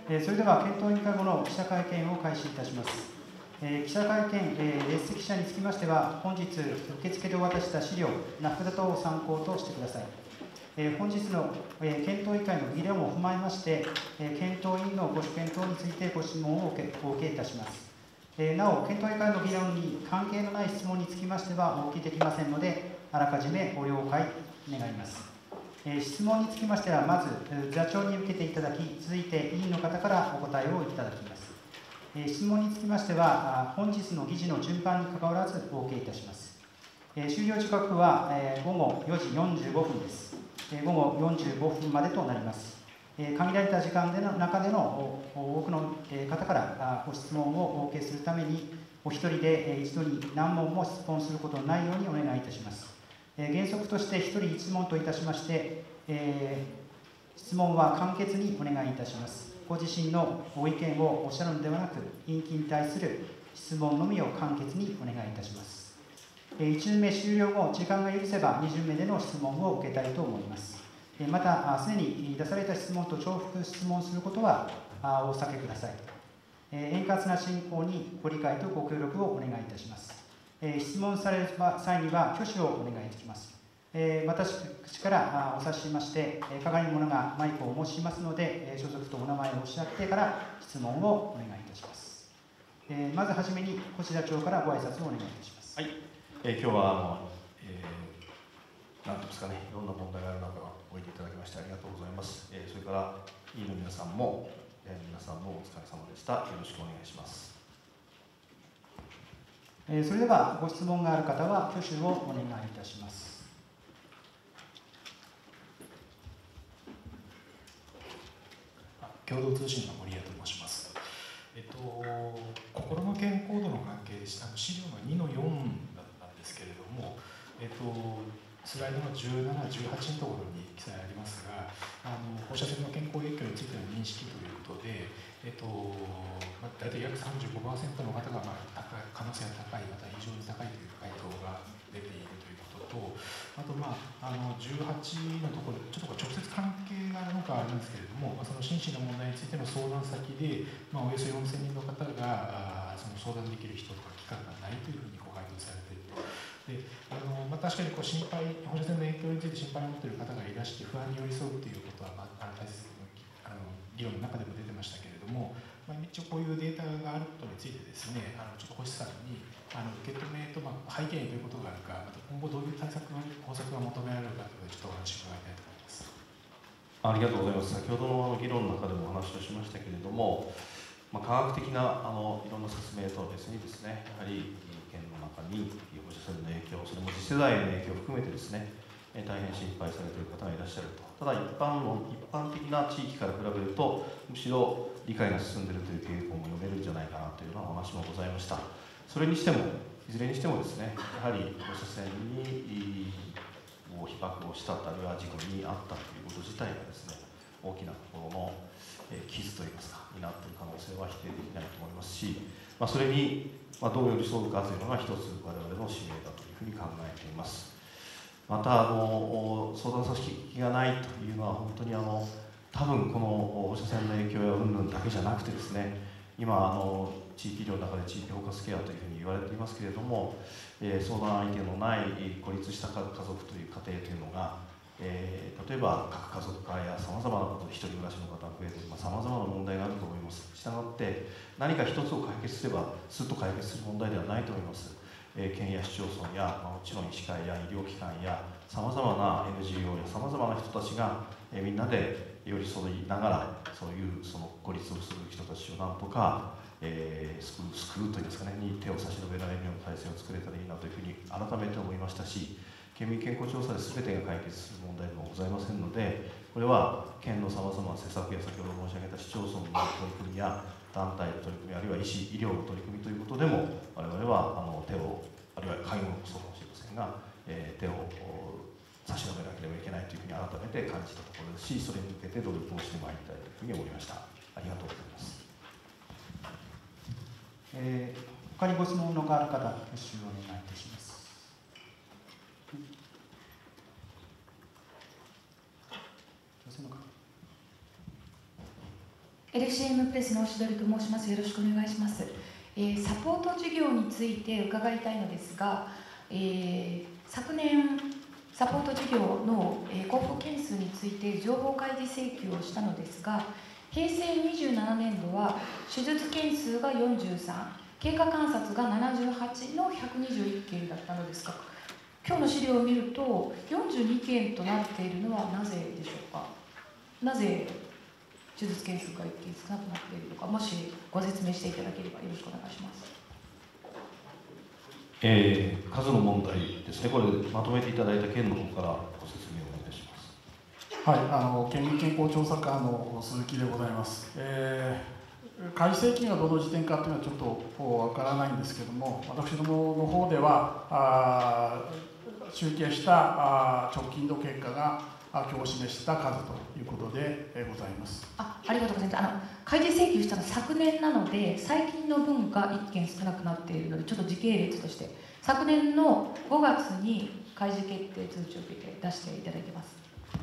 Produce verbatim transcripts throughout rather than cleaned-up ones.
えー、それでは検討委員会後の記者会見を開始いたします。えー、記者会見、えー、列席者につきましては、本日受付でお渡した資料、名札等を参考としてください。えー、本日の、えー、検討委員会の議論を踏まえまして、えー、検討委員のご所見等についてご質問をお受けお受けいたします。えー、なお、検討委員会の議論に関係のない質問につきましてはお受けできませんので、あらかじめご了解願います。えー、質問につきましては、まず座長に受けていただき、続いて委員の方からお答えをいただきます。えー、質問につきましては、本日の議事の順番にかかわらずお受けいたします。えー、終了時刻は、えー、ごごよじよんじゅうごふんです。えー、ごごよんじゅうごふんまでとなります。えー、限られた時間での中での多くの方からご質問をお受けするために、お一人で一度に何問も質問することのないようにお願いいたします。えー、原則として一人一問といたしまして、えー、質問は簡潔にお願いいたします。ご自身のご意見をおっしゃるのではなく、委員に対する質問のみを簡潔にお願いいたします。えー、いち巡目終了後、時間が許せばに巡目での質問を受けたいと思います。また、すでに出された質問と重複質問することはお避けください。円滑な進行にご理解とご協力をお願いいたします。質問される際には挙手をお願いいたします。私からお指ししまして、係の者がマイクをお持ちしますので、所属とお名前をおっしゃってから質問をお願いいたします。まずはじめに、越田長からご挨拶をお願いいたします。 はい、えー、今日はあの、えー、なんていうんですかね、いろんな問題がある中、おいていただきましてありがとうございます。えー、それから委員の皆さんも、えー、皆さんもお疲れ様でした。よろしくお願いします。 えー、それではご質問がある方は挙手をお願いいたします。 共同通信の森谷と申します。えっと心の健康度の関係でした。資料のにのよんだったんですけれども、えっとスライドのじゅうなな、じゅうはちのところに記載ありますが、あの放射線の健康影響についての認識ということで、えっとまあ、大体約 さんじゅうごパーセント の方が、まあ、高い可能性が高い、また非常に高いという回答が出ているということと、あと、まあ、あのじゅうはちのところ、ちょっと直接関係があるのかあるんですけれども、その心身の問題についての相談先で、まあ、およそよんせんにんの方がその相談できる人とか機関がないというふうにご回答されていると。であのまあ、確かにこう心配、放射線の影響について心配を持っている方がいらして、不安に寄り添うということは、まあ、大切なあの議論の中でも出てましたけれども、まあ、一応こういうデータがあることについてですね、あのちょっと星さんにあの受け止めと、まあ、背景にどういうことがあるか、また今後どういう対策の方策が求められるかということで、ちょっとお話を伺いたいと思います。 ありがとうございます。先ほどの議論の中でもお話をしましたけれども、まあ、科学的なあのいろんな説明とは別にですね、やはり県の中に放射線の影響、それも次世代の影響を含めてですね、大変心配されている方がいらっしゃると。ただ一般の一般的な地域から比べると、むしろ理解が進んでいるという傾向も読めるんじゃないかなというようなお話もございました。それにしても、いずれにしてもですね、やはり放射線に被爆をしたあるいは事故に遭ったということ自体がですね、大きな心の傷といいますか、になっている可能性は否定できないと思いますし、まあ、それにどう寄り添うかというのが一つ我々の使命だというふうに考えています。またあの相談組織がないというのは本当にあの多分この放射線の影響や云々だけじゃなくてですね、今あの地域医療の中で地域包括ケアというふうに言われていますけれども、えー、相談相手のない孤立した家族という家庭というのが、えー、例えば核家族化やさまざまなことで一人暮らしの方が増えてさまざまな問題があると思います。したがって何か一つを解決すればすっと解決する問題ではないと思います。えー、県や市町村や、まあ、もちろん医師会や医療機関やさまざまな エヌジーオー やさまざまな人たちが、えー、みんなで寄り添いながらそういうその孤立をする人たちをなんとか、えー、救う、救うといいますかね、に手を差し伸べられるような体制を作れたらいいなというふうに改めて思いましたし、県民健康調査で全てが解決する問題でもございませんので、これは県のさまざまな施策や先ほど申し上げた市町村の取り組みや団体の取り組み、あるいは医師、医療の取り組みということでも、我々はあの手を、あるいは介護もそうかもしれませんが、えー、手を差し伸べなければいけないというふうに改めて感じたところですし、それに向けて努力をしてまいりたいというふうに思いました。ありがとうございます。 えー、他にご質問のがある方、挙手をお願いいたします。 エルシーエム プレスの押取と申します。よろしくお願いします。えー、サポート事業について伺いたいのですが、えー、昨年サポート事業の、えー、交付件数について情報開示請求をしたのですが、平成にじゅうななねんどは手術件数がよんじゅうさん、経過観察がななじゅうはちのひゃくにじゅういっけんだったのですが、今日の資料を見るとよんじゅうにけんとなっているのはなぜでしょうか。なぜ手術件数がいっけん少なくなっているのか、もしご説明していただければよろしくお願いします。 えー、数の問題ですね、これまとめていただいた件の方からご説明をお願いします。 はい、あの県民健康調査課の鈴木でございます。えー、開示請求がどの時点かというのはちょっとわからないんですけれども、私どもの方では、あ集計したあ直近の結果が今日示した数ということでございます。 あ、ありがとうございます。あの開示請求したのは昨年なので、最近の分がいっけん少なくなっているので、ちょっと時系列として昨年のごがつに開示決定通知を受けて出していただいてます。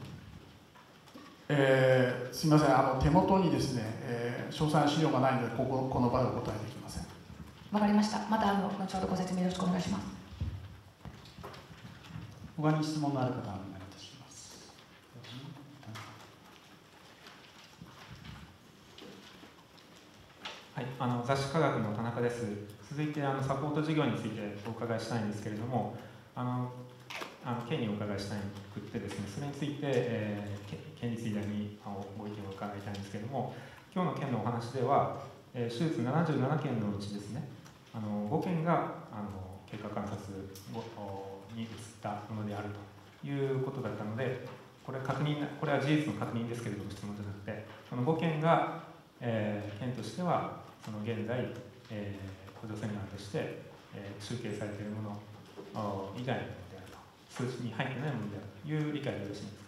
えー、すみません、あの手元にですね、えー、詳細な資料がないので、こここの場でお答えできません。 わかりました。またあの後ほどご説明よろしくお願いします。 他に質問のある方はお願いいたします。 はい、あの雑誌科学の田中です。続いてあのサポート事業についてお伺いしたいんですけれども、あのあの県にお伺いしたいくってですね、それについて、えー、県立医大にご意見を伺いたいんですけれども、今日の県のお話では、えー、手術ななじゅうななけんのうちですね、あのごけんがあの経過観察に移ったものであるということだったので、これ確認、これは事実の確認ですけれども、質問じゃなくて、そのごけんが、えー、県としてはその現在、えー、補助セミナーとして、えー、集計されているもの以外のものであると、数値に入ってないものであるという理解でよろしいですか。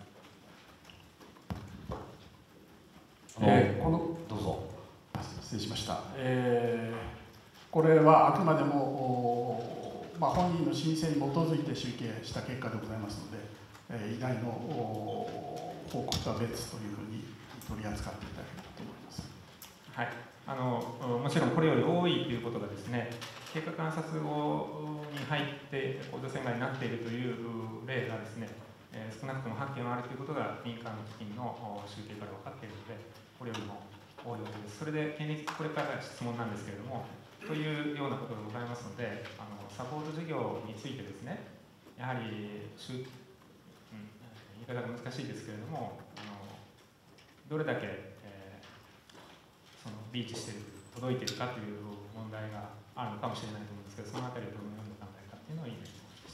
えー、このどうぞ。 失礼しました。えー、これはあくまでも、まあ、本人の申請に基づいて集計した結果でございますので、えー、医大の報告とは別というふうに取り扱っていただければと思います。 はい、あのもちろんこれより多いということがですね、経過観察をに入って補助線外になっているという例がですね、えー、少なくともはっけんあるということが民間の基金の集計から分かっているので、これよりも多いわけです。それで県立、これから質問なんですけれども、というようなことがございますので、あのサポート事業についてですね、やはり、うん、言い方が難しいですけれども、あのどれだけ、えー、そのリーチしている、届いているかという問題があるのかもしれないと思うんですけど、そのあたりはどのように考えかというのを言いたいと思います。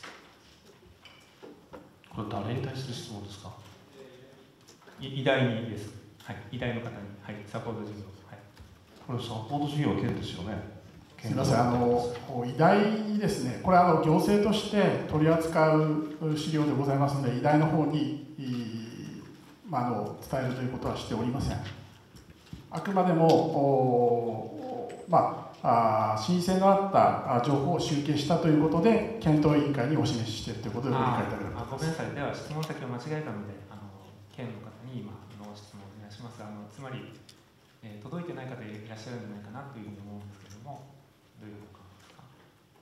これ誰に対する質問ですか。 医大にです。はい、医大の方に、はい、サポート事業。はい、 これサポート事業は県ですよね。 すみません、あの医大にですね、これはあの行政として取り扱う資料でございますので、医大の方に、まあ、あの伝えるということはしておりません。あくまでも、まあ、あ申請のあった情報を集計したということで、検討委員会にお示ししているということでご理解いただければと思います。 ごめんなさい、では質問先を間違えたので、あの県の方に今の質問をお願いします。あのつまり、えー、届いてない方いらっしゃるんじゃないかなというふうに思うんですけれども、どういうことですか。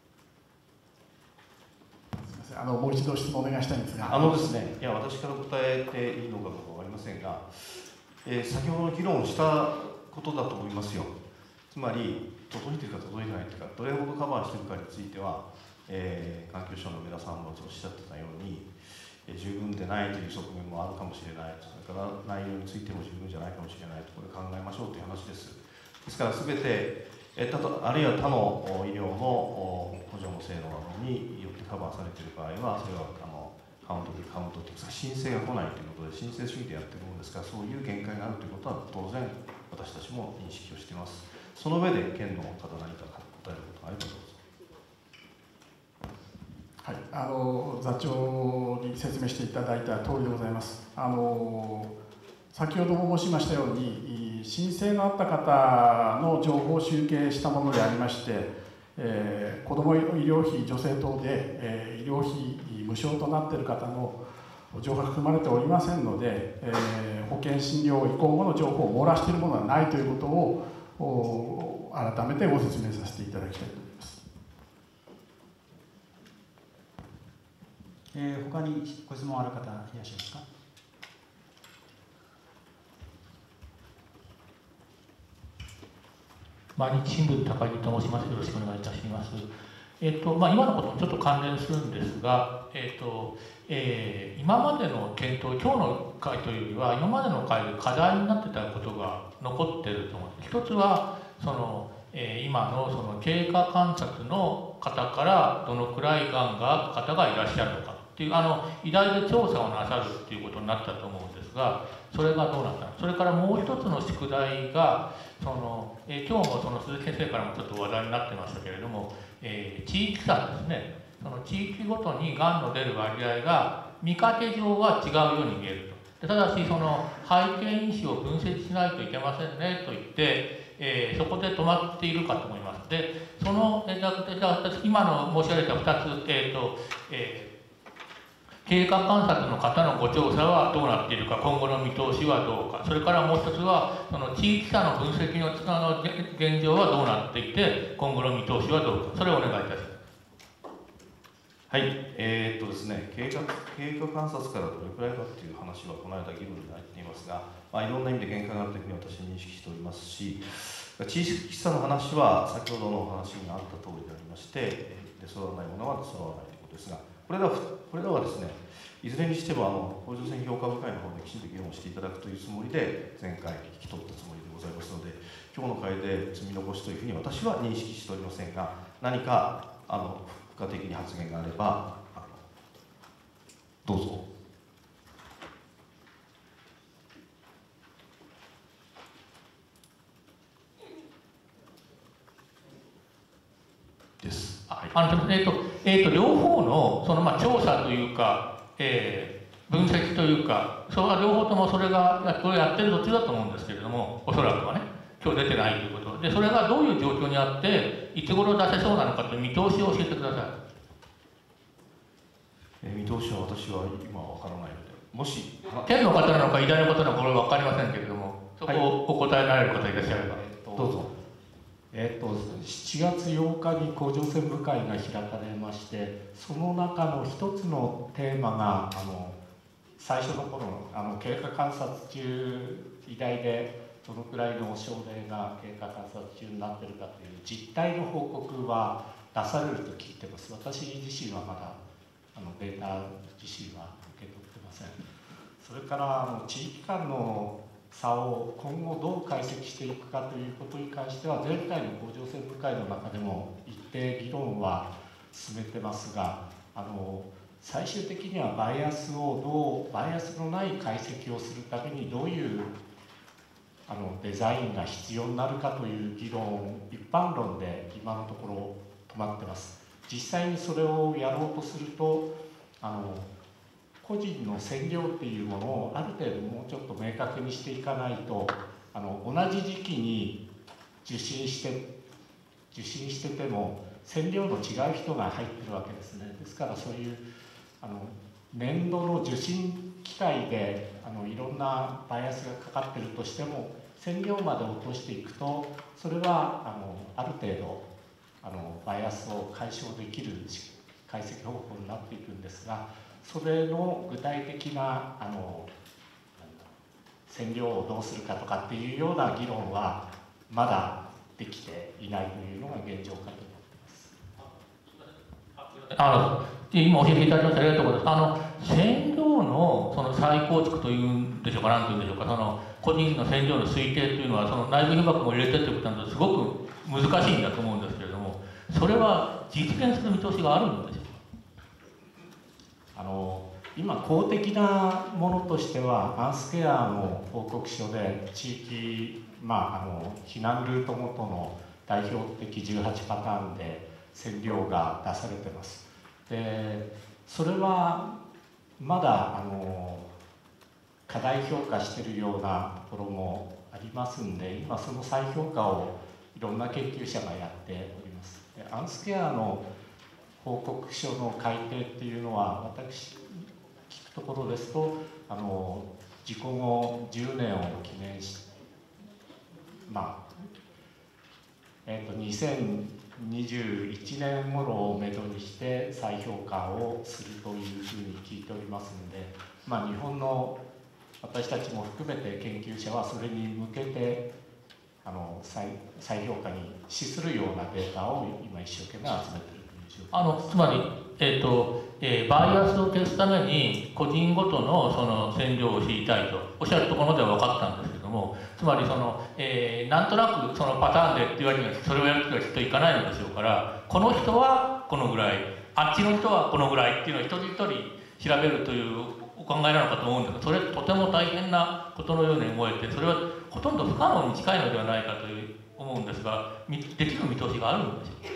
すみません、あのもう一度質問お願いしたいんですが。 あのですね、いや私から答えていいのかどうかわかりませんが、えー、先ほどの議論をしたことだと思いますよ。つまり届いてるか届いてないというか、どれほどカバーしているかについては、えー、環境省の皆さんもおっしゃってたように、えー、十分でないという側面もあるかもしれない、それから内容についても十分じゃないかもしれないと、これ考えましょうという話です。ですから全て、えー、たとあるいは他の医療の補助の制度などによってカバーされている場合は、それはあのカウントでカウントというか申請が来ないということで、申請主義でやっているものですから、そういう限界があるということは当然私たちも認識をしています。その上で県の方何か答えることがあればどうぞ。 はい、あの座長に説明していただいた通りでございます。あの先ほども申しましたように、申請のあった方の情報を集計したものでありまして、えー、子ども医療費助成等で、えー、医療費無償となっている方の情報が含まれておりませんので、えー、保保険診療移行後の情報を漏らしているものはないということを改めてご説明させていただきたいと思います。 えー、他にご質問ある方いらっしゃいますか。 毎日新聞高木と申します。よろしくお願いいたします。えっとまあ、今のこともちょっと関連するんですが、えっとえー、今までの検討、今日の会というよりは、今までの会で課題になってたことが残っていると思います。一つはその、えー、今のその経過観察の方からどのくらいがんが方がいらっしゃるのかっていうあの医大で調査をなさるっていうことになったと思うんですが、それがどうなったのか。それからもう一つの宿題がその、えー、今日もその鈴木先生からもちょっと話題になってましたけれども、えー、地域差ですね。その地域ごとにがんの出る割合が見かけ上は違うように見えると。でただしその背景因子を分析しないといけませんねと言って、えー、そこで止まっているかと思います。でその、えー、じゃあ今の申し上げたふたつ、えーとえー経過観察の方のご調査はどうなっているか、今後の見通しはどうか、それからもう一つは、その地域差の分析のあの現状はどうなっていて、今後の見通しはどうか、それをお願いいたします。 はい、えー、っとですね、経過、経過観察からどれくらいかという話は、この間議論になっていますが、まあ、いろんな意味で限界があるというふうに私は認識しておりますし、地域差の話は、先ほどのお話にあった通りでありまして、出揃わないものは出揃わないということですが、これらは、これらはですね、いずれにしてもあの甲状腺評価部会の方できちんと議論していただくというつもりで前回引き取ったつもりでございますので、今日の会で積み残しというふうに私は認識しておりませんが、何かあの付加的に発言があればあのどうぞ。です。 はい、あのえーとえーと両方のそのまあ調査というか、えー、分析というか、それは両方ともそれがこれやってる途中だと思うんですけれども、おそらくはね、今日出てないということで、それがどういう状況にあって、いつ頃出せそうなのかという見通しを教えてください。 えー、見通しは私は今わからないので、もし県の方なのか、医大の方なのか、これは分かりませんけれども、そこをお答えになれる方いらっしゃれば、 はい、 どうぞ。 えー、としちがつようかに甲状腺部会が開かれまして、その中の一つのテーマがあの最初の頃のあの経過観察中、医大でどのくらいの症例が経過観察中になっているかという実態の報告は出されると聞いてます。私自身はまだあのデータ自身は受け取ってません。それからあの地域間の差を今後どう解析していくかということに関しては、前回の甲状腺部会の中でも一定議論は進めてますが、あの最終的にはバイアスをどうバイアスのない解析をするためにどういうあのデザインが必要になるかという議論、一般論で今のところ止まってます。実際にそれをやろうとすると、あの個人の線量っていうものをある程度もうちょっと明確にしていかないと、あの同じ時期に受診して受診してても線量の違う人が入ってるわけですね。ですからそういうあの年度の受診機会であのいろんなバイアスがかかってるとしても、線量まで落としていくと、それはあのある程度あのバイアスを解消できる解析方法になっていくんですが、それの具体的なあの線量をどうするかとかっていうような議論はまだできていないというのが現状かと思っています。 あの今教えていただきましてありがとうございます。あの線量のその再構築というんでしょうか、なんていうんでしょうか、その個人の線量の推定というのは、その内部被曝も入れてということなのですごく難しいんだと思うんですけれども、それは実現する見通しがあるんでしょうか。 あの今公的なものとしては、アンスケアの報告書で地域、まあ、あの避難ルートごとの代表的じゅうはちパターンで線量が出されてます。でそれはまだあの過大評価しているようなところもありますんで、今その再評価をいろんな研究者がやっております。でアンスケアの報告書の改定っていうのは、私聞くところですと、あの事故後じゅうねんを記念し、まあえー、とにせんにじゅういちねん頃をめどにして再評価をするというふうに聞いておりますので、まあ、日本の私たちも含めて研究者はそれに向けてあの 再, 再評価に資するようなデータを今一生懸命集めているという状況です。 あのつまり、えーとえー、バイアスを消すために個人ごとのその線量を知りたいとおっしゃるところまでは分かったんですけども、つまりその、えー、なんとなくそのパターンでって言われるにはそれをやる人はきっといかないのでしょうから、この人はこのぐらい、あっちの人はこのぐらいっていうのを一人一人調べるというお考えなのかと思うんですが、それとても大変なことのように思えて、それはほとんど不可能に近いのではないかという思うんですが、できる見通しがあるんでしょうか。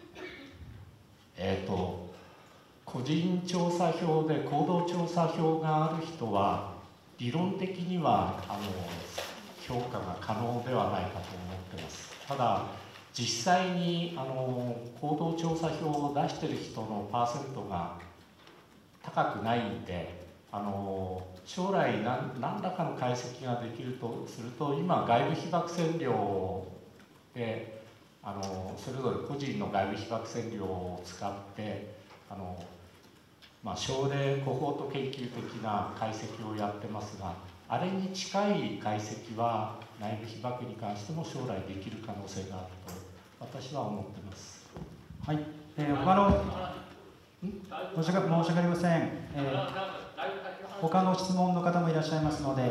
えーと個人調査票で行動調査票がある人は理論的にはあの評価が可能ではないかと思ってます。ただ実際にあの行動調査票を出している人のパーセントが高くないんで、あの将来何何らかの解析ができるとすると、今外部被曝線量であのそれぞれ個人の外部被曝線量を使ってあの、まあ、症例コホート研究的な解析をやってますが、あれに近い解析は内部被曝に関しても将来できる可能性があると私は思っています。 はい、えー、他の申し訳申し訳ありません、えー、他の質問の方もいらっしゃいますので。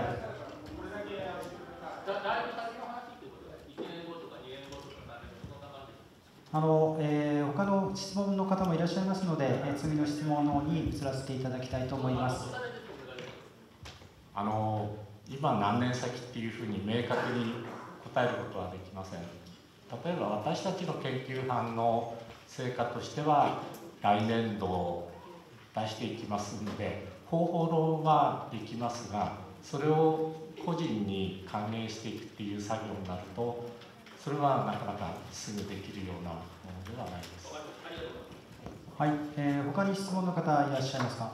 あのえー、他の質問の方もいらっしゃいますので、えー、次の質問の方に移らせていただきたいと思います。 あの今何年先っていうふうに明確に答えることはできません。例えば私たちの研究班の成果としては来年度を出していきますので、方法論はできますが、それを個人に還元していくっていう作業になると、それはなかなかすぐできるようなものではないです。 はい、えー、他に質問の方いらっしゃいますか。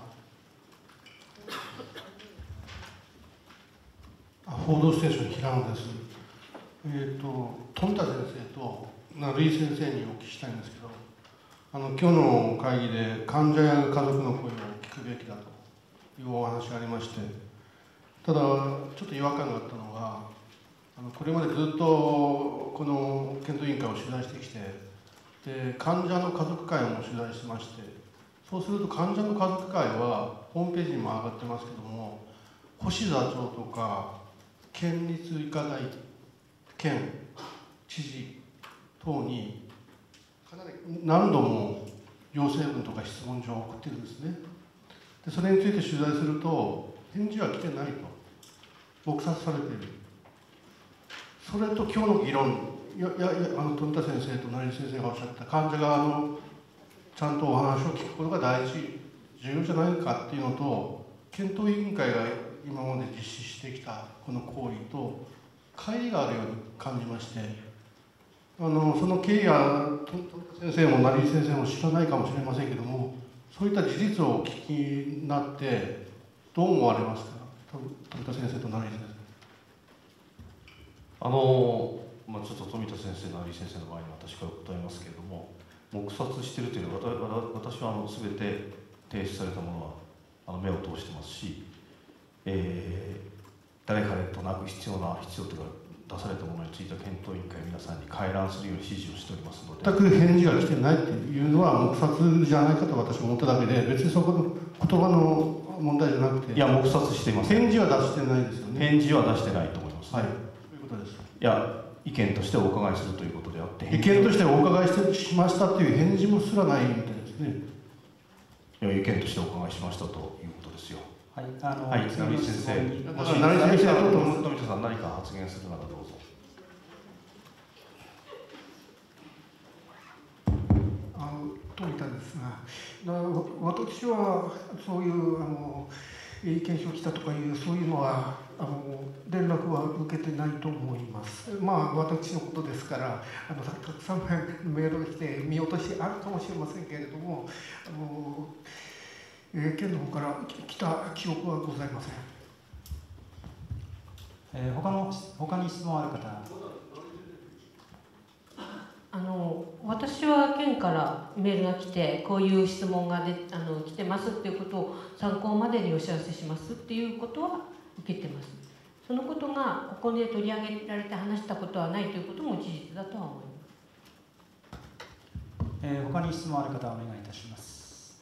報道ステーション平野です。えっ、ー、と富田先生と成井先生にお聞きしたいんですけど、あの今日の会議で患者や家族の声を聞くべきだというお話がありまして、ただちょっと違和感があったのが、あのこれまでずっとこの検討委員会を取材してきて、で患者の家族会も取材してまして、そうすると患者の家族会はホームページにも上がってますけども、星座長とか県立医科大県知事等にかなり何度も要請文とか質問状を送ってるんですね。でそれについて取材すると返事は来てないと撲殺されている。それと今日の議論、いやいやあの富田先生と成井先生がおっしゃった患者側のちゃんとお話を聞くことが大事重要じゃないかっていうのと、検討委員会が今まで実施してきたこの行為と乖離があるように感じまして、あのその経緯は富田先生も成井先生も知らないかもしれませんけども、そういった事実をお聞きになってどう思われますか、富田先生と成井先生。 あのまあ、ちょっと富田先生、成井先生の場合に私から答えますけれども、黙殺しているというのは、私はあの全て提出されたものはあの目を通してますし、えー、誰彼となく必要な必要というか出されたものについては検討委員会皆さんに回覧するように指示をしておりますので、 全く返事が来てないっていうのは黙殺じゃないかと私は思っただけで、別にそこの言葉の問題じゃなくて、 いや黙殺しています。 返事は出してないですよね。 返事は出してないと思います、ね。 はい、そういうことです。 いや意見としてお伺いするということであって、 意見としてお伺いしてしましたという返事もすらないみたいですね。 いや意見としてお伺いしましたということですよ。 はい、あの、 はい、成井先生、もし成井先生と富田さん何か発言するならどうぞ。 あの富田ですが、私はそういうあの意見書来たとかいうそういうのはあの連絡は受けてないと思います。まあ私のことですからあのたくさんメールが来て見落としあるかもしれませんけれども、あの、えー、県の方から来た記憶はございません。 えー、他の他に質問ある方。 あの私は県からメールが来て、こういう質問がであの来てますっていうことを参考までにお知らせしますっていうことは受けてます。そのことがここで取り上げられて話したことはないということも事実だとは思います。 えー、他に質問ある方はお願いいたします。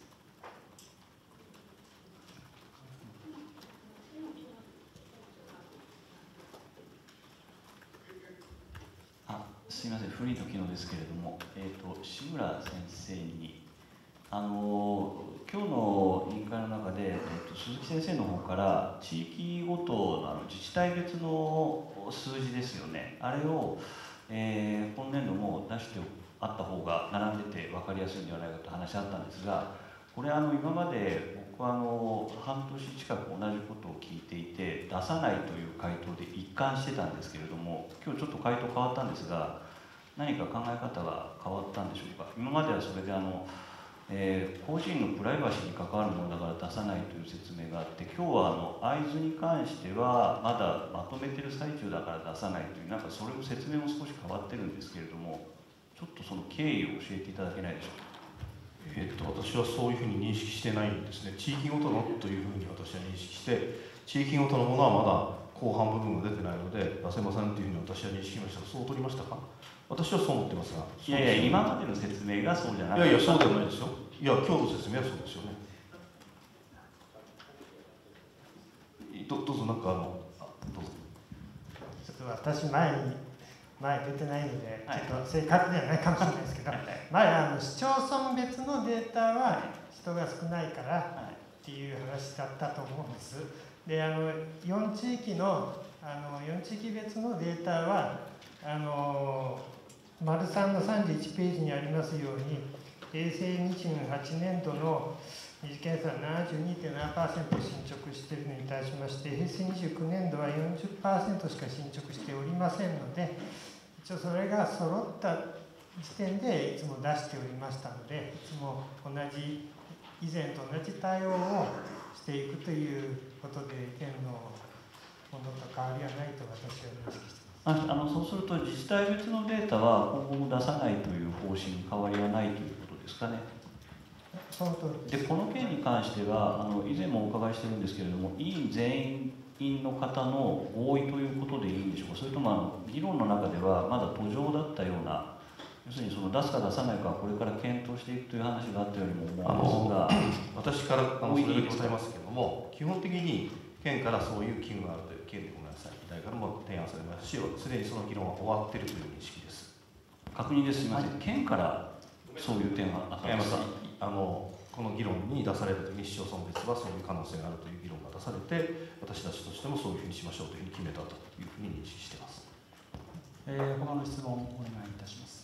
すみません、古い時のですけれども、えーと、志村先生に、あの今日の委員会の中で、えーと、鈴木先生の方から地域ごとのあの自治体別の数字ですよね、あれを、えー、今年度も出してあった方が並んでて分かりやすいんではないかと話あったんですが、これあの今まで僕はあの半年近く同じことを聞いていて、出さないという回答で一貫してたんですけれども、今日ちょっと回答変わったんですが、何か考え方が変わったんでしょうか。今まではそれであの、えー、個人のプライバシーに関わるものだから出さないという説明があって、今日はあの会津に関してはまだまとめてる最中だから出さないという、なんかそれも説明も少し変わってるんですけれども、ちょっとその経緯を教えていただけないでしょうか。 えー、と私はそういうふうに認識してないんですね。地域ごとのというふうに私は認識して、地域ごとのものはまだ後半部分が出てないので出せませんというふうに私は認識しましたが、そう取りましたか。私はそう思ってますが。 いやいや、今までの説明がそうじゃなくて。 いやいや、そうではないですよ。いや、今日の説明はそうですよね。ど, どうぞ、なんかあの、あどうぞ。 ちょっと私、前に、前出てないので、ちょっと正確ではないかもしれないですけど、はい、前あの、市町村別のデータは人が少ないからっていう話だったと思うんです。で、あのよん地域の、あのよん地域別のデータは、あの丸さんのさんじゅういちページにありますように、平成にじゅうはちねん度の二次検査は ななじゅうにてんななパーセント 進捗しているのに対しまして、平成にじゅうきゅうねん度は よんじゅっパーセント しか進捗しておりませんので、一応それが揃った時点でいつも出しておりましたので、いつも同じ、以前と同じ対応をしていくということで、県のものと変わりはないと私は認識しています。 ああのそうすると、自治体別のデータは今後も出さないという方針に変わりはないということですかね。 その通りです。 で、この件に関しては、あの以前もお伺いしてるんですけれども、委員全員の方の合意ということでいいんでしょうか、それともあの議論の中ではまだ途上だったような、要するにその出すか出さないかはこれから検討していくという話があったようにも思うんですが、 私からあのそれでございますけれども、基本的に県からそういう機運があるという、県でごめんなさい、議題からも提案されますし、すでにその議論は終わっているという認識です。 確認です、すみません、はい、県からそういう点はあったんですか。 あのこの議論に出されるときに市町村別はそういう可能性があるという議論が出されて、私たちとしてもそういうふうにしましょうというふうに決めたというふうに認識しています。 えー、他の質問をお願いいたします。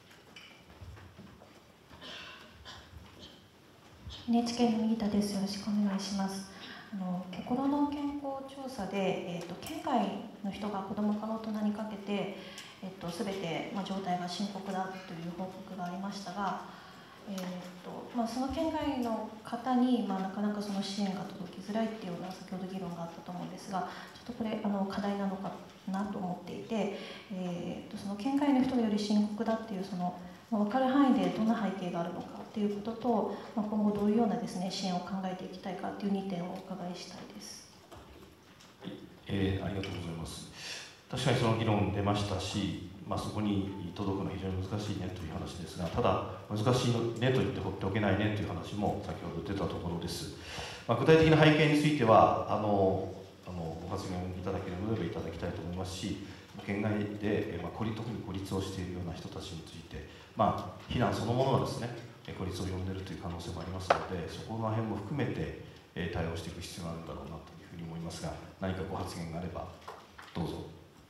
エヌエイチケー の右田です。よろしくお願いします。あの心の健康調査で、えーと、県外の人が子どもから大人にかけて、えーと、全て、まあ、状態が深刻だという報告がありましたが、えーとまあ、その県外の方に、まあ、なかなかその支援が届きづらいっていうような先ほど議論があったと思うんですが、ちょっとこれあの課題なのかなと思っていて、えーとその県外の人がより深刻だっていうその、まあ、分かる範囲でどんな背景があるのかっていうことと、まあ、今後どういうようなですね、支援を考えていきたいかっていうにてんをお伺いしたいです。 えー、ありがとうございます。確かにその議論出ましたし、まあ、そこに届くのは非常に難しいねという話ですが、ただ難しいねと言って放っておけないねという話も先ほど出たところです。まあ、具体的な背景についてはあのあのご発言いただければいただきたいと思いますし、県外で、まあ、孤立特に孤立をしているような人たちについて、まあ、避難そのものがですね、孤立を呼んでいるという可能性もありますので、そこら辺も含めて対応していく必要があるんだろうなというふうに思いますが、何かご発言があればどうぞ。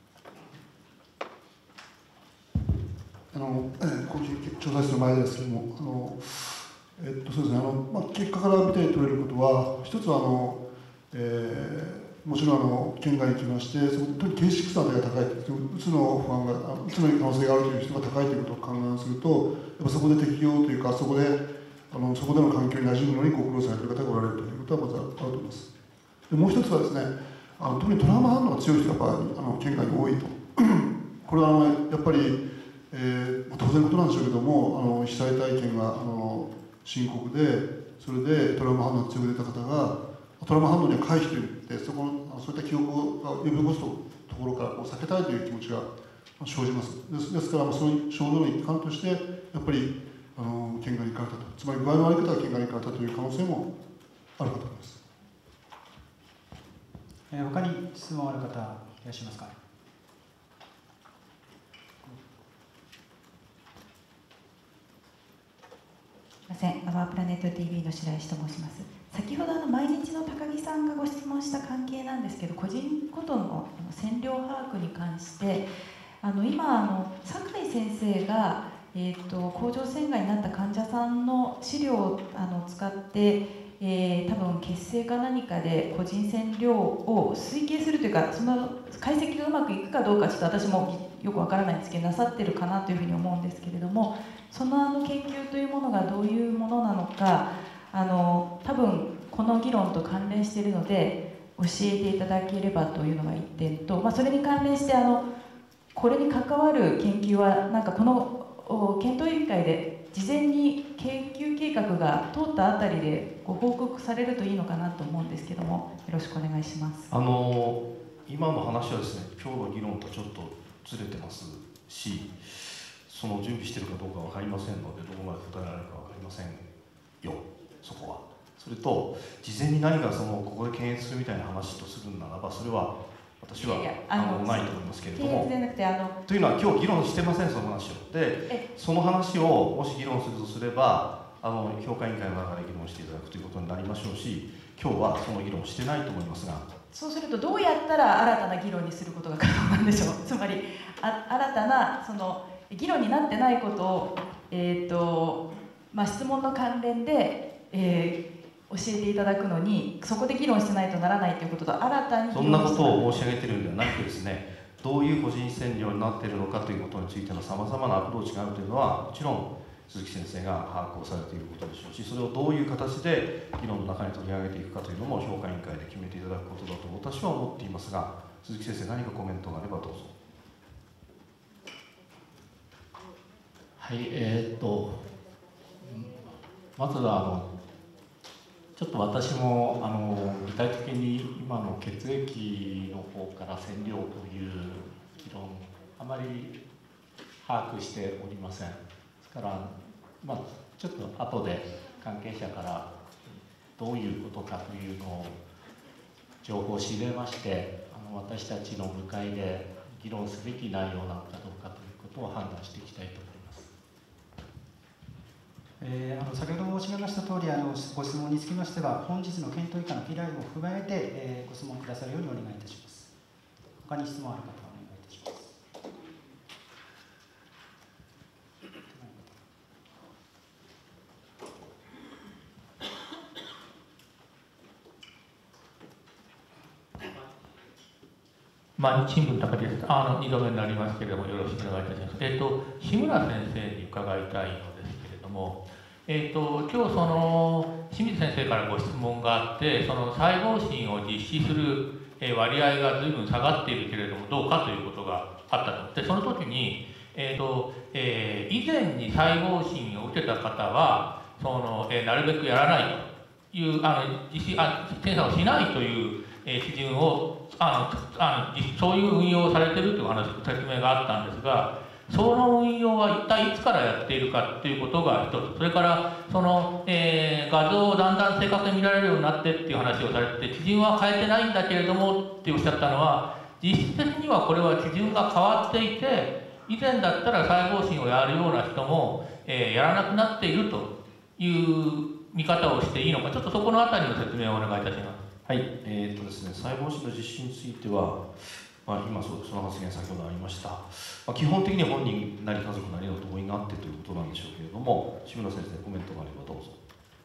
あの、えー、この調査室の前ですけれども、あの、えっと、そうですね、あの、まあ、結果から見て取れることは、一つは、あの、えー、もちろん、あの、県外に来まして、そこで、低シックスの値が高い、うつの不安が、うつの可能性があるという人が高いということを勘案すると、やっぱそこで適用というか、そこで、あの、そこでの環境に馴染むのにご苦労されている方がおられるということは、まずあると思います。でもう一つはですね、ああの特にトラウマ反応が強い人がやっぱりあの県外に多いとこれはあのやっぱり、えー、当然のことなんでしょうけども、あの被災体験があの深刻で、それでトラウマ反応が強く出た方がトラウマ反応には回避といってそこのそういった記憶が呼び起こすところからこう避けたいという気持ちが生じます。です、ですからその症状の一環としてやっぱりあの県外に行かれたと、つまり具合の悪い方が県外に行かれたという可能性もあるかと思います。 えー、他に質問ある方いらっしゃいますか。 すみません、アワープラネット ティーブイ の白石と申します。先ほどあの毎日の高木さんがご質問した関係なんですけど、個人ごとの線量把握に関してあの今あの酒井先生が、えー、と甲状腺がんになった患者さんの資料をあの使って、えー、多分血清か何かで個人線量を推計するというか、その解析がうまくいくかどうかちょっと私もよくわからないんですけど、なさってるかなというふうに思うんですけれども、そのあの研究というものがどういうものなのか、あの多分この議論と関連しているので教えていただければというのが一点と、まあ、それに関連してあのこれに関わる研究はなんかこの検討委員会で事前に研究計画が通ったあたりでご報告されるといいのかなと思うんですけども、よろしくお願いします。 あの今の話はですね、今日の議論とちょっとずれてますし、その準備しているかどうか分かりませんので、どこまで答えられるか分かりませんよ、そこは。それと、事前に何かそのここで検閲するみたいな話とするならば、それは私はいやいやあのないと思いますけれども。 じゃなくてあのというのは、今日議論してません、その話を。で、その話をもし議論するとすれば、あの評価委員会の中で議論していただくということになりましょうし、今日はその議論をしてないと思いますが。 そうするとどうやったら新たな議論にすることが可能なんでしょう。つまりあ新たなその議論になってないことを、えーとまあ、質問の関連で、えー、教えていただくのに、そこで議論してないとならないということと、新たに議論そんなことを申し上げているのではなくてですね、どういう個人線量になっているのかということについてのさまざまなアプローチがあるというのは、もちろん鈴木先生が把握をされていることでしょうし、それをどういう形で議論の中に取り上げていくかというのも評価委員会で決めていただくことだと私は思っていますが、鈴木先生、何かコメントがあればどうぞ。 はい、えー、っとまずはあのちょっと私もあの具体的に今の血液の方から線量という議論あまり把握しておりません。ですから、まあ、ちょっと後で関係者からどういうことかというのを情報を仕入れまして、あの私たちの部会で議論すべき内容なのかどうかということを判断していきたいと思います。 えー、あの先ほど申し上げました通り、あのご質問につきましては、本日の検討以下の議題も踏まえて、えー、ご質問くださるようにお願いいたします。他に質問ある方はお願いいたします。 毎日新聞の中であのにどめになりますけれども、よろしくお願いいたします。えっ、ー、と志村先生に伺いたいのですけれども、えー、と今日その清水先生からご質問があって、その細胞診を実施する割合が随分下がっているけれどもどうかということがあったと。でその時に、えーとえー、以前に細胞診を受けた方はその、えー、なるべくやらないというあの実施あ検査をしないという、えー、基準をあのあのそういう運用をされているという話説明があったんですが、その運用は一体いつからやっているかということが一つ、それからその、えー、画像をだんだん正確に見られるようになってっていう話をされて、基準は変えてないんだけれどもっておっしゃったのは、実質的にはこれは基準が変わっていて、以前だったら細胞診をやるような人も、えー、やらなくなっているという見方をしていいのか、ちょっとそこのあたりの説明をお願いいたします。 はい、えーとですね、細胞診の実施については、まあ、今その発言先ほどありました、まあ、基本的に本人なり家族なりの同意があってということなんでしょうけれども、志村先生、コメントがあればどうぞ。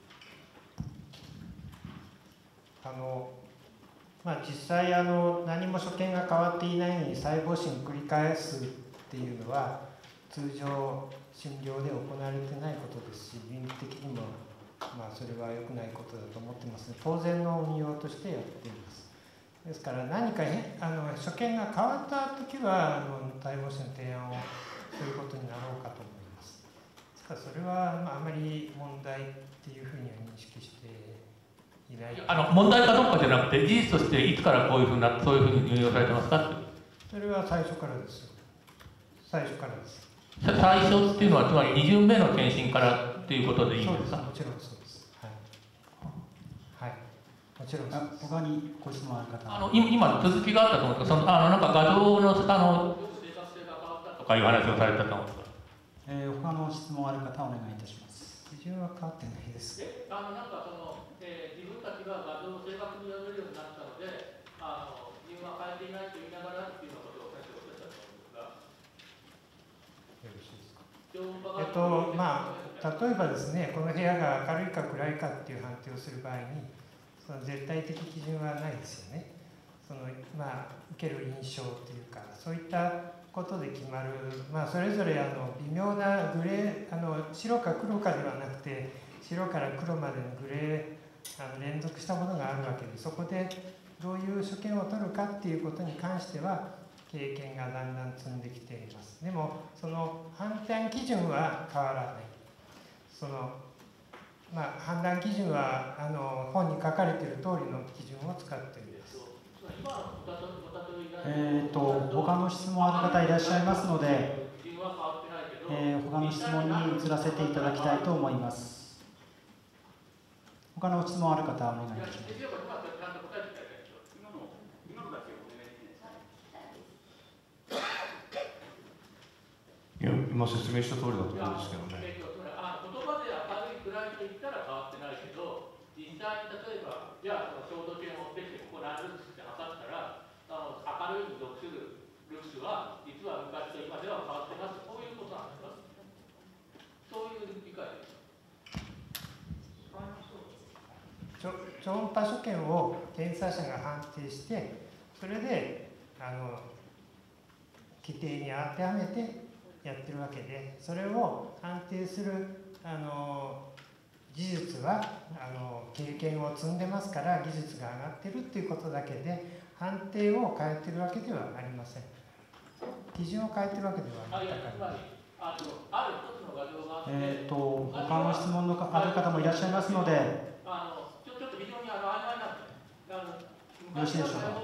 あのまあ、実際あの何も所見が変わっていないのに細胞診を繰り返すっていうのは通常診療で行われてないことですし、倫理的にも、まあ、それは良くないことだと思ってますので、当然の運用としてやっています。 ですから何かあの所見が変わったときはあの対応者の提案をすることになろうかと思います。ですからそれは、まあ、あまり問題っていうふうには認識していない。 あの問題かどうかじゃなくて、事実としていつからこういうふうになそういうふうに運用されてますかって。 それは最初からです。最初からです。 最初っていうのはつまりに巡目の検診からっていうことでいいんですか。 もちろんそうです。はい。はい。もちろんです。 他にご質問ある方。 あの今続きがあったと思うんですけど、そのあのなんか画像のあのとかいう話をされたと思うんですが。 えー、他の質問ある方お願いいたします。 基準は変わってないです。 え、あのなんかその、えー、自分たちが画像を正確に読めるようになったので、あの基準は変えていないと言いながらっていうようなことを先生おっしゃったと思うんですが。 よろしいですか。えっとまあ例えばですね、この部屋が明るいか暗いかっていう判定をする場合に、その絶対的基準はないですよね。そのまあ受ける印象というか、そういったことで決まる、まあ、それぞれあの微妙なグレー、あの白か黒かではなくて白から黒までのグレー、あの連続したものがあるわけで、そこでどういう所見を取るかっていうことに関しては経験がだんだん積んできています。でもその判断基準は変わらない。そのまあ、判断基準はあの本に書かれている通りの基準を使っています。 えー、と他の質問ある方いらっしゃいますので、えー、他の質問に移らせていただきたいと思います。他の質問ある方お願いします。 いや、今説明した通りだと思うんですけどね。 言葉で明るい暗いと言ったら変わってないけど、実際に例えば、じゃあその照度計を持ってきてここ何ルクスって測ったら、あの明るいに属するルクスは実は昔と今では変わってます。こういうことなんですか。そういう理解です。 超音波所見を検査者が判定して、それであの規定に当てはめてやってるわけで、それを判定するあの技術はあの経験を積んでますから、技術が上がってるっていうことだけで判定を変えてるわけではありません。基準を変えてるわけではありません。 えー、と他の質問のある方もいらっしゃいますので、よろしいでしょうか。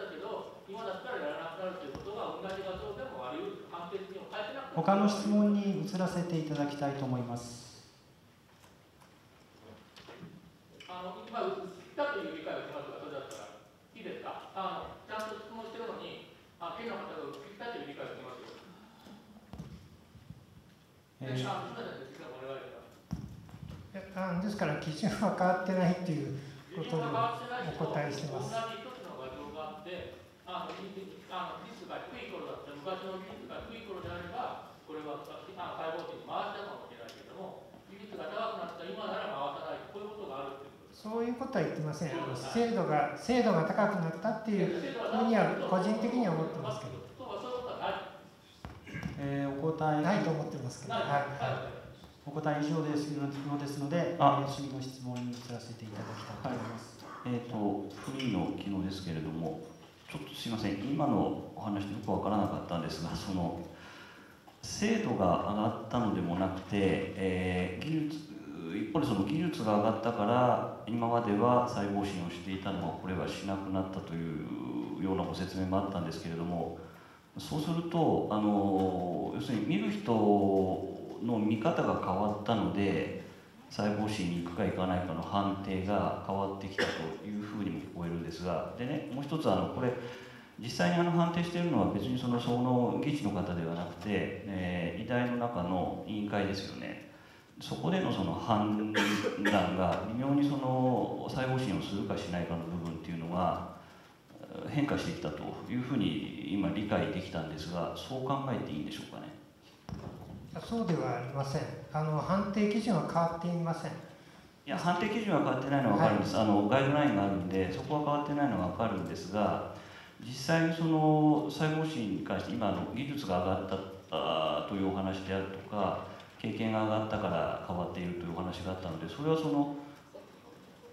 他の質問に移らせていただきたいと思います。 あの今移ったという理解をしますが、それだったらいいですか。あのちゃんと質問してるのに、あ県の方が移ったという理解をしますよ。 えー、あですから基準は変わってないっていうことでお答えしてます。 同じ一つの画像があって、あの技術が低い頃だったら、昔の技術が低い頃であれば、これは解剖値に回したかもしれないけれども、技術が高くなった今なら回さない、こういうことがあるっていうことです。 そういうことは言ってません。精度が精度が高くなったっていうふうには個人的には思ってますけど。 えー、お答えないと思ってますけど。はい。 お答え以上ですのですので、あ次の質問に移らせていただきたいと思います。 はい、えっ、ー、とフリーの機能ですけれども、ちょっとすいません、今のお話よくわからなかったんですが、その精度が上がったのでもなくて、えー、技術一方でその技術が上がったから今までは細胞診をしていたのがこれはしなくなったというようなご説明もあったんですけれども、そうするとあの要するに見る人の見方が変わったので細胞診に行くか行かないかの判定が変わってきたというふうにも聞こえるんですが、でね、もう一つあのこれ実際にあの判定しているのは別にそのその技師の方ではなくて、えー、医大の中の委員会ですよね。そこでのその判断が微妙にその細胞診をするかしないかの部分っていうのが変化してきたというふうに今理解できたんですが、そう考えていいんでしょうかね。 そうではありません。あの判定基準は変わっていません。 いや、判定基準は変わってないのは分かるんです、はい、あのガイドラインがあるんでそこは変わってないのは分かるんですが、実際にその細胞診に関して今の技術が上がったというお話であるとか、経験が上がったから変わっているというお話があったので、それはその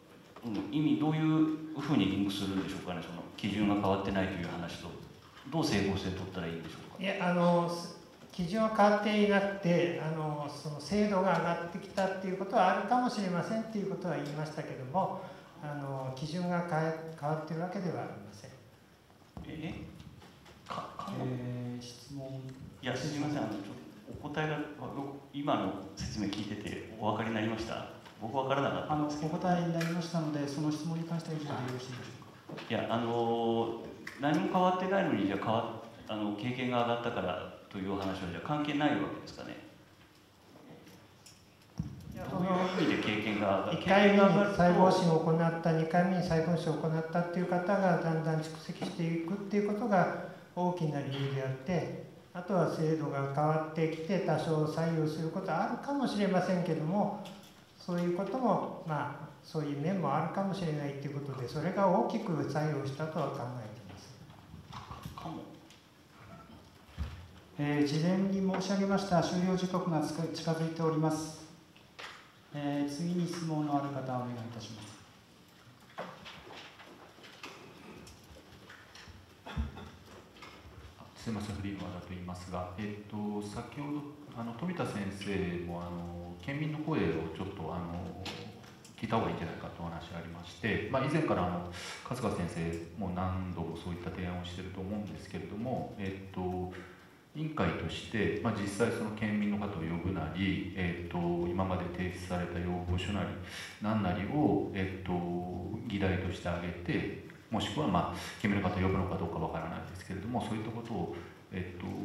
うん、意味どういうふうにリンクするんでしょうかね、その基準が変わってないという話と、どう整合性を取ったらいいんでしょうか。 いや、あの基準は変わっていなくて、あのその精度が上がってきたっていうことはあるかもしれませんっていうことは言いましたけども、あの基準が変え変わっているわけではありません。 えかかも、 えー、質問。 いや、すみません、あのちょっとお答えが今の説明聞いててお分かりになりました。僕分からなかったんですけど。 あのお答えになりましたので、その質問に関しては以上でよろしいでしょうか。 いや、あの何も変わってないのに、じゃあ変わあの経験が上がったからというお話はじゃあ関係ないわけですかね。どういう意味で経験が上がる。 いっかいめに細胞診を行った、にかいめに細胞診を行ったっていう方がだんだん蓄積していくっていうことが大きな理由であって、あとは制度が変わってきて多少左右することはあるかもしれませんけども、そういうこともまあそういう面もあるかもしれないということで、それが大きく作用したとは考えています。 かも。 えー、事前に申し上げました終了時刻が近づいております。えー、次に質問のある方、お願いいたします。 すみません、フリーマーだと言いますが、えっと、先ほどあの富田先生もあの県民の声をちょっとあの聞いた方がいいんじゃないかとお話がありまして、まあ、以前からあの春日先生も何度もそういった提案をしていると思うんですけれども、えっと、委員会として、まあ、実際その県民の方を呼ぶなり、えっと、今まで提出された要望書なり何なりを、えっと、議題として挙げて、もしくは、まあ、県民の方を呼ぶのかどうかわからないですけれども、そういったことを、えっと、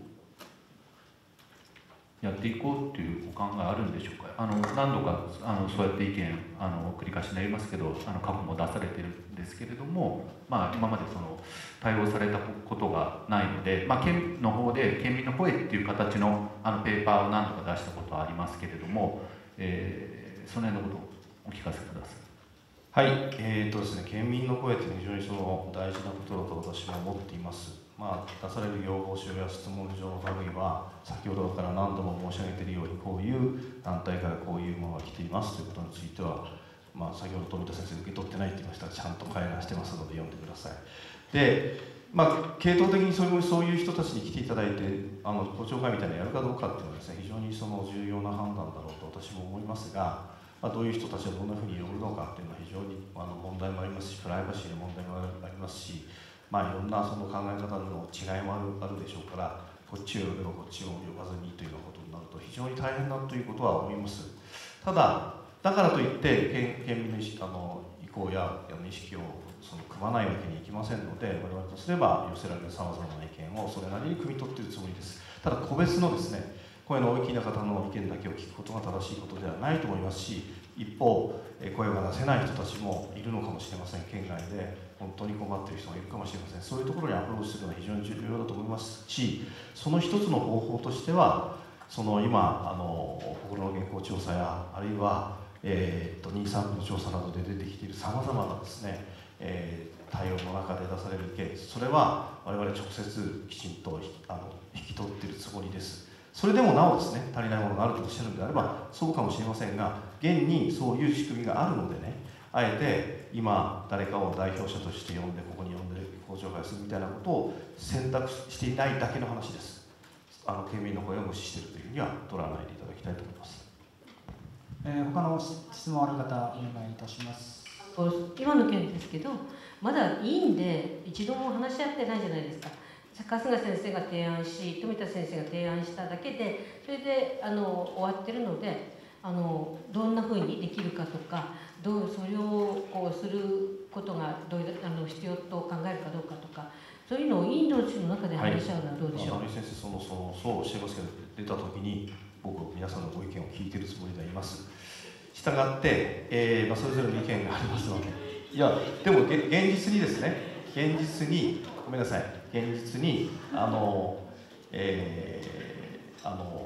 やっていこうというお考えあるんでしょうか。あの何度かあのそうやって意見あの繰り返しになりますけど、あの過去も出されているんですけれども、まあ、今までその対応されたことがないので、まあ、県の方で県民の声っていう形のあのペーパーを何度か出したことはありますけれども、えー、その辺のことをお聞かせください。 はい、えーとですね、県民の声というのは非常にその大事なことだと私は思っています。まあ、出される要望書や質問状の類は、先ほどから何度も申し上げているように、こういう団体からこういうものが来ていますということについては、まあ、先ほど富田先生、受け取ってないと言いましたが、ちゃんと開覧してますので、読んでください。で、まあ、系統的にそれもそういう人たちに来ていただいて、あの公聴会みたいなのやるかどうかっていうのはですね、非常にその重要な判断だろうと私も思いますが、まあ、どういう人たちがどんなふうに呼ぶのかっていうのは非常にあの問題もありますし、プライバシーの問題もありますし、まあ、いろんなその考え方の違いもあるあるでしょうから、こっちを呼べばこっちを呼ばずにというようなことになると非常に大変だということは思います。ただ、だからといって県民の意識あの意向や意識をその組まないわけにいきませんので、我々とすれば寄せられるさまざまな意見をそれなりに汲み取っているつもりです。ただ、個別のですね、声の大きな方の意見だけを聞くことが正しいことではないと思いますし、一方、声が出せない人たちもいるのかもしれません。県外で本当に困っている人がいるかもしれません。そういうところにアプローチするのは非常に重要だと思いますし、その一つの方法としては、その今あの心の健康調査や、あるいは、えー、と妊産婦の調査などで出てきているさまざまなですね、えー、対応の中で出される意見、それは我々直接きちんとあの引き取っているつもりです。それでもなおですね、足りないものがあるとおっしゃるのであればそうかもしれませんが、現にそういう仕組みがあるのでね、あえて今誰かを代表者として呼んでここに呼んで公聴会するみたいなことを選択していないだけの話です。あの県民の声を無視しているというふうには取らないでいただきたいと思います。 えー、他の質問ある方、お願いいたします。 今の件ですけど、まだ委員で一度も話し合ってないじゃないですか。春日先生が提案し、富田先生が提案しただけで、それであの終わってるので、あのどんなふうにできるかとか、どうそれをこうすることがどういうあの必要と考えるかどうかとか、そういうのを委員同士の中で話し合うのはどうでしょう。 成井先生、そのそのそうおっしゃいますけど、出たときに僕皆さんのご意見を聞いているつもりでいます。したがって、えーまあ、それぞれの意見がありますので、いやでも現実にですね、現実にごめんなさい、現実にあの、えー、あの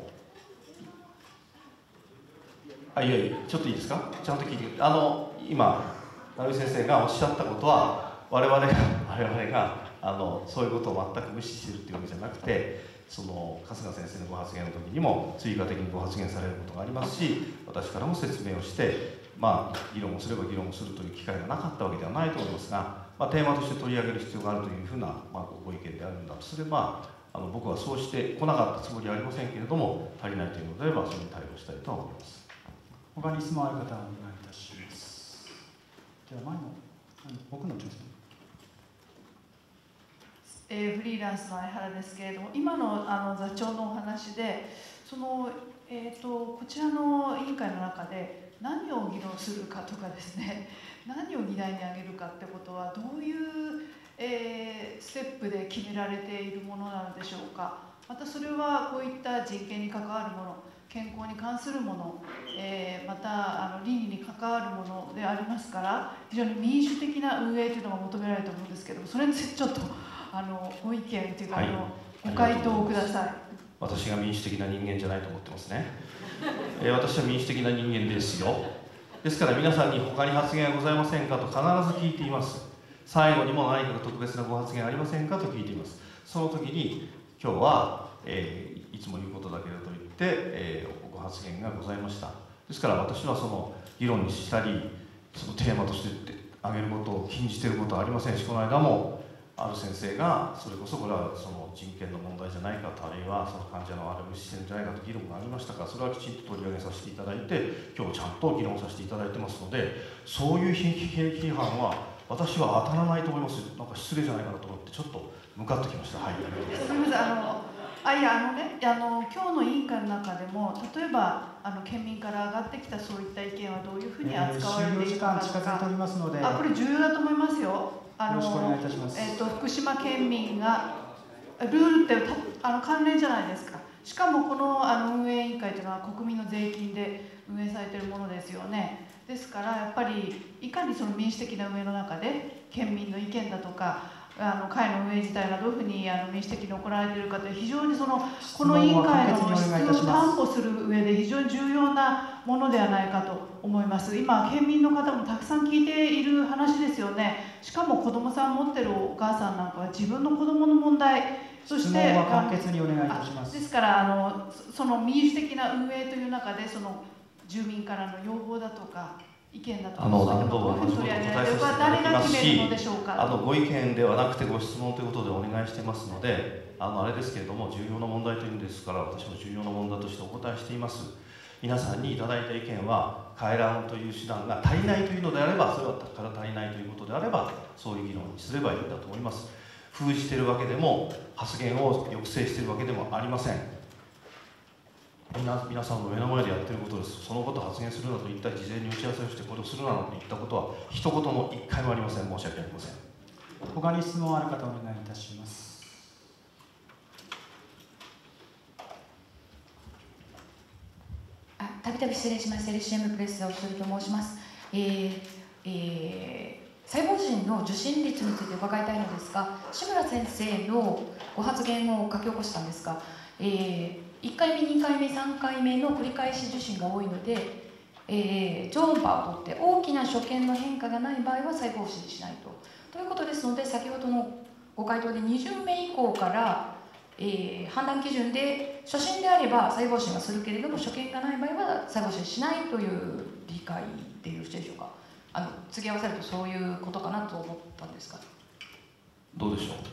あいやいやちょっといいですか、ちゃんと聞いて、あの今成井先生がおっしゃったことは我々が我々があのそういうことを全く無視しているというわけじゃなくて、その春日先生のご発言の時にも追加的にご発言されることがありますし、私からも説明をして、 まあ、議論をすれば議論をするという機会がなかったわけではないと思いますが、まあ、テーマとして取り上げる必要があるというふうな、まあ、ご意見であるんだとすれば、あの僕はそうしてこなかったつもりはありませんけれども、足りないというのであればそれに対応したいと思います。 他に質問ある方はお願いいたします。では前の僕の調査。 えー、フリーランスの相原ですけれども、今のあの座長のお話で、そのえーと、こちらの委員会の中で何を議論するかとかですね、何を議題に挙げるかってことはどういう、えー、ステップで決められているものなのでしょうか。またそれはこういった人権に関わるもの、健康に関するもの、えー、またあの倫理に関わるものでありますから、非常に民主的な運営というのが求められると思うんですけど、それについてちょっとあのご意見というか、はい、あのご回答をください。 私が民主的な人間じゃないと思ってますね。えー、私は民主的な人間ですよ。ですから皆さんに他に発言はございませんかと必ず聞いています。最後にも何か特別なご発言ありませんかと聞いています。その時に今日は、えー、いつも言うことだけだと言って、えー、ご発言がございました。ですから私はその議論にしたり、そのテーマとして挙げることを禁じていることはありませんし、この間もある先生がそれこそこれはその人権の問題じゃないかと、あるいはその患者のあれを無視してるんじゃないかと議論がありましたから、それはきちんと取り上げさせていただいて、今日ちゃんと議論させていただいてますので、そういう批判は私は当たらないと思います。なんか失礼じゃないかなと思ってちょっと向かってきました。はい。 すみません、あのあいやあのねあの今日の委員会の中でも、例えばあの県民から上がってきたそういった意見はどういうふうに扱われているかとか、えー、終了時間近づいておりますので、あこれ重要だと思いますよ。あのえー、と福島県民がルールってあの関連じゃないですか。しかもこのあの運営委員会というのは国民の税金で運営されているものですよね。ですからやっぱりいかにその民主的な運営の中で県民の意見だとか、あの会の運営自体がどういうふうにあの民主的に行われているかという、非常にそのこの委員会の質を担保する上で非常に重要なものではないかと思います。今県民の方もたくさん聞いている話ですよね。しかも子どもさん持ってるお母さんなんかは自分の子どもの問題、そして質問は簡潔にお願いいたします。ですからあのその民主的な運営という中で、その住民からの要望だとか意見だとか、 あの何度も同じことを答えさせていただきますし、あのご意見ではなくてご質問ということでお願いしてますので、あのあれですけれども、重要な問題というんですから、私も重要な問題としてお答えしています。皆さんにいただいた意見は、回覧という手段が足りないというのであれば、それはから足りないということであれば、そういう議論にすればいいんだと思います。封じているわけでも、発言を抑制しているわけでもありません。皆, 皆さんの目の前でやっていることです。そのことを発言するなと言ったり、事前に打ち合わせをしてこれをするなと言ったことは一言も一回もありません。申し訳ありません。 他に質問ある方お願いいたします。 たびたび失礼します。エルシーエム プレスでお一人と申します。えーえー、細胞人の受診率について伺いたいのですが、志村先生のご発言を書き起こしたんですが、えーいっかいめ、にかいめ、さんかいめの繰り返し受診が多いので、えー、超音波をとって大きな所見の変化がない場合は細胞診しないと。ということですので、先ほどのご回答でに巡目以降から、えー、判断基準で初診であれば細胞診はするけれども、所見がない場合は細胞診しないという理解でよろしいでしょうか。あの付け合わせるとそういうことかなと思ったんですが。 どうでしょう。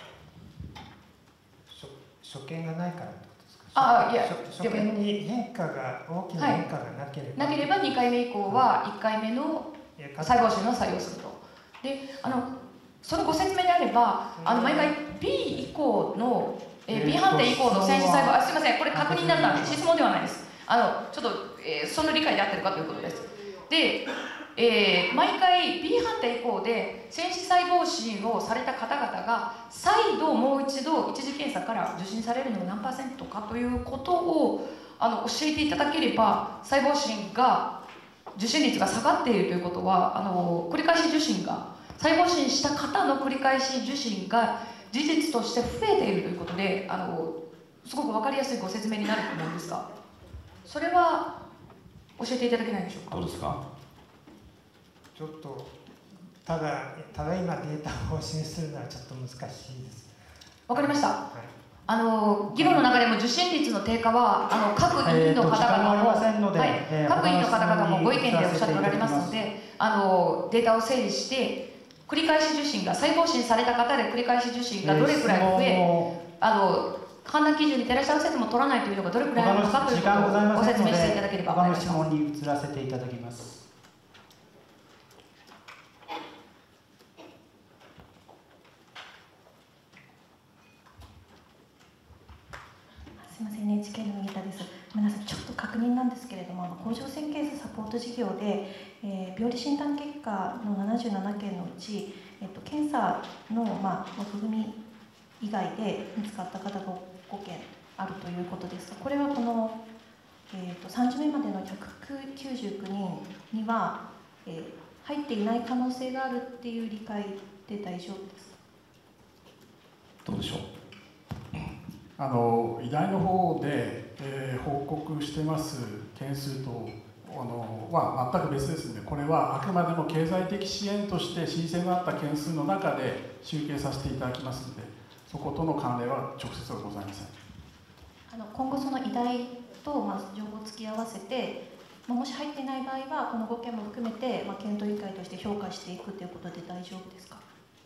所見がないからああ、いや、 所見に変化が、大きな変化がなければ、 はい、なければにかいめ以降はいっかいめの細胞診を採用すると。で、あのそのご説明であれば、あの毎回 B 以降の、えー、B 判定以降の戦士細胞、あ、すみません、これ確認になったんで質問ではないです。あのちょっと、えー、その理解で合ってるかということです。で、えー、毎回 B 判定以降で戦士細胞診をされた方々が再度もう一度一次検査から受診されるのが何パーセントかということをあの教えていただければ、細胞診が受診率が下がっているということは、あの繰り返し受診が細胞診した方の繰り返し受診が事実として増えているということで、あのすごく分かりやすいご説明になると思うんですが、それは教えていただけないでしょうか。 どうですか。 ちょっとただただ今データを更新するのはちょっと難しいです。 わかりました。 はい、 あの議論の中でも受信率の低下はあの各委員の方々も、はい、各委員の方々もご意見でおっしゃっておられますので、あのデータを整理して繰り返し受信が再更新された方で繰り返し受信がどれくらい増え、あの判断基準に照らし合わせても取らないというのがどれくらいあるのかということをご説明していただければお願いします。 他の質問に移らせていただきます。 すみません、エヌエイチケー の麦田です。ごめんなさい、ちょっと確認なんですけれども、あの甲状腺検査サポート事業で、えー、病理診断結果のななじゅうななけんのうち、えっと、検査の、まあ、枠組み以外で見つかった方がごけんあるということですが、これはこの、えー、とさんじゅうめまでのひゃくきゅうじゅうきゅうにんには、えー、入っていない可能性があるっていう理解で大丈夫ですか？ どうでしょう。 あの医大の方で、えー、報告してます件数とあのは全く別ですので、これはあくまでも経済的支援として申請があった件数の中で集計させていただきますので、そことの関連は直接はございません。 あの今後その医大と、まあ、情報を突き合わせて、まあ、もし入っていない場合はこのごけんも含めて、まあ、検討委員会として評価していくということで大丈夫ですか？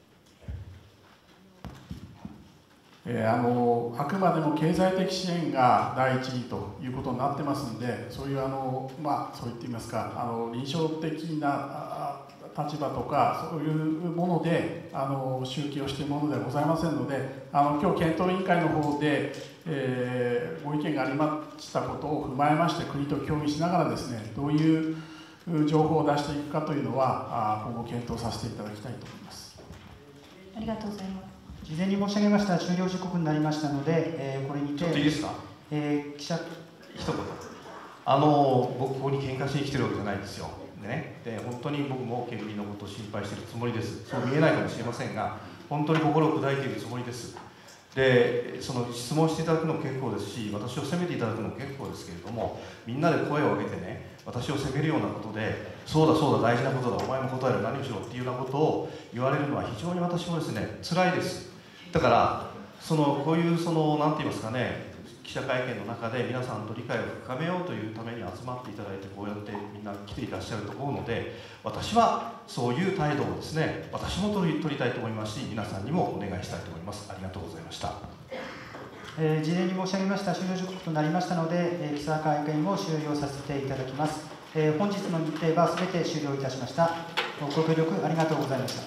えー、あのあくまでも経済的支援が第一義ということになってますので、そういうあの、まあ、そう言ってみますか、あの臨床的な立場とかそういうものであの集計をしているものではございませんので、あの今日検討委員会の方で、えー、ご意見がありましたことを踏まえまして国と協議しながらですね、どういう情報を出していくかというのは今後検討させていただきたいと思います。 ありがとうございます。 事前に申し上げました終了時刻になりましたので、えー、これにてちょっといいですか、 えー、記者一言、あの僕ここに喧嘩しに来てるわけじゃないですよ、ね、で本当に僕も県民のことを心配しているつもりです。そう見えないかもしれませんが、本当に心を砕いているつもりです。でその質問していただくのも結構ですし、私を責めていただくのも結構ですけれども、みんなで声を上げてね、私を責めるようなことで、そうだそうだ大事なことだ、お前も答えろ、何をしろっていうようなことを言われるのは非常に私もですね辛いです。だからそのこういうその何て言いますかね、記者会見の中で皆さんと理解を深めようというために集まっていただいて、こうやってみんな来ていらっしゃると思うので、私はそういう態度をですね私も取り取りたいと思いますし、皆さんにもお願いしたいと思います。ありがとうございました。 えー、事前に申し上げました終了時刻となりましたので、えー、記者会見を終了させていただきます。えー、本日の日程はすべて終了いたしました。ご協力ありがとうございました。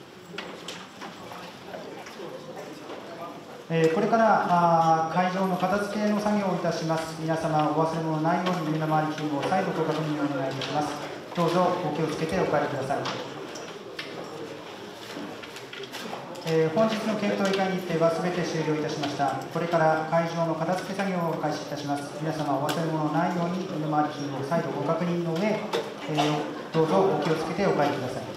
えー、これからあ会場の片付けの作業をいたします。皆様お忘れ物ないように身の回りチームを再度ご確認をお願いいたします。どうぞお気をつけてお帰りください。えー、本日の検討委員会日程はすべて終了いたしました。これから会場の片付け作業を開始いたします。皆様お忘れ物ないように身の回りチームを再度ご確認の上、えー、どうぞお気をつけてお帰りください。